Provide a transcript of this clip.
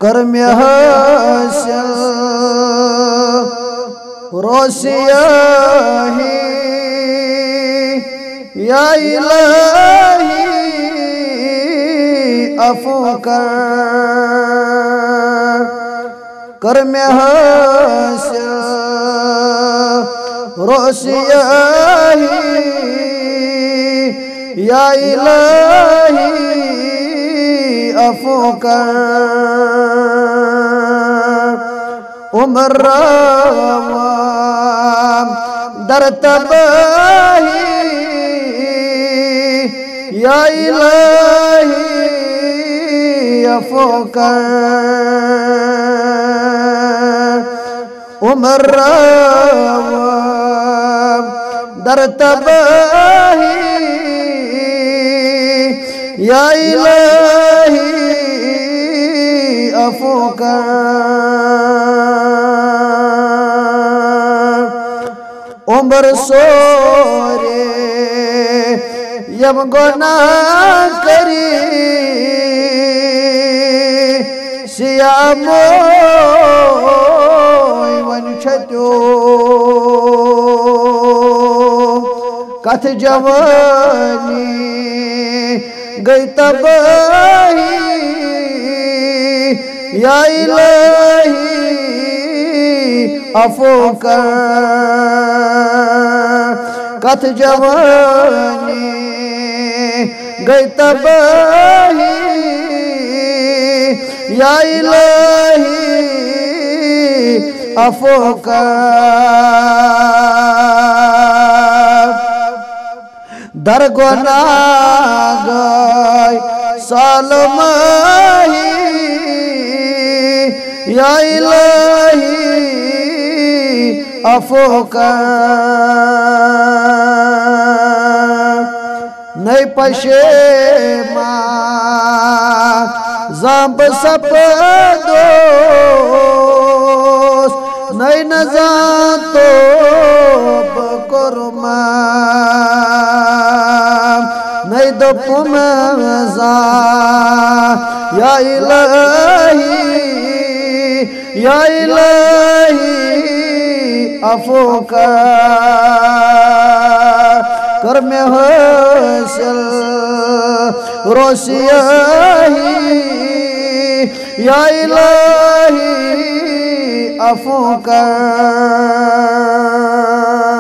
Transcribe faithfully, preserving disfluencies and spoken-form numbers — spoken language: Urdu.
کر مے حاصل روسیاہی یا الہی عفو کر کر مے حاصل روسیاہی یا الہی عفو کر عمر روام در تباہی یا الہی عفو کر عمر روام در تباہی یا الہی عفو کر عمر سورے یم گناہ کری سیاموی ونچتو کتھ جوانی گئی تباہی یا الہی عفو کر کتھ جوانی گئی تباہی یا الہی عفو کر در گناہ گئی سال ماہی یا الہی عفو کر نئی پشیمان زامب سپ دوست نئی نزان تو بکرمان نئی دپم زان یا الہی یا الہی عفو کر کر مے حاصل روسیاہی یا الہی عفو کر